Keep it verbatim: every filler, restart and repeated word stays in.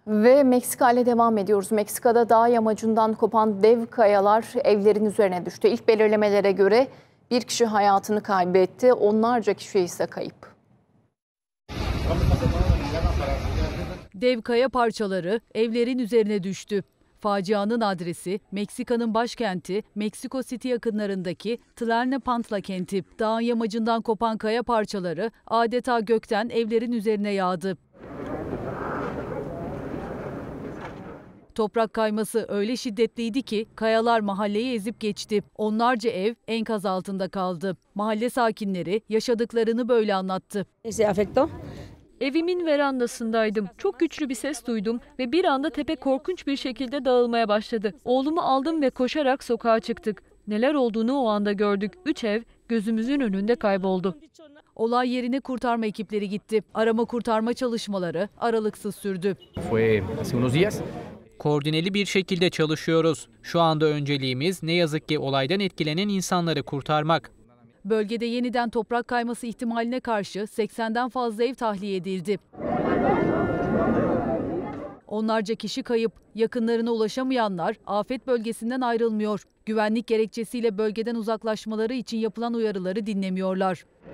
Ve Meksika ile devam ediyoruz. Meksika'da dağ yamacından kopan dev kayalar evlerin üzerine düştü. İlk belirlemelere göre bir kişi hayatını kaybetti, onlarca kişi ise kayıp. Dev kaya parçaları evlerin üzerine düştü. Facianın adresi Meksika'nın başkenti Mexico City yakınlarındaki Tlalnepantla kenti. Dağın yamacından kopan kaya parçaları adeta gökten evlerin üzerine yağdı. Toprak kayması öyle şiddetliydi ki kayalar mahalleyi ezip geçti. Onlarca ev enkaz altında kaldı. Mahalle sakinleri yaşadıklarını böyle anlattı. Evimin verandasındaydım. Çok güçlü bir ses duydum ve bir anda tepe korkunç bir şekilde dağılmaya başladı. Oğlumu aldım ve koşarak sokağa çıktık. Neler olduğunu o anda gördük. Üç ev gözümüzün önünde kayboldu. Olay yerine kurtarma ekipleri gitti. Arama kurtarma çalışmaları aralıksız sürdü. Koordineli bir şekilde çalışıyoruz. Şu anda önceliğimiz ne yazık ki olaydan etkilenen insanları kurtarmak. Bölgede yeniden toprak kayması ihtimaline karşı seksenden fazla ev tahliye edildi. Onlarca kişi kayıp, yakınlarına ulaşamayanlar afet bölgesinden ayrılmıyor. Güvenlik gerekçesiyle bölgeden uzaklaşmaları için yapılan uyarıları dinlemiyorlar.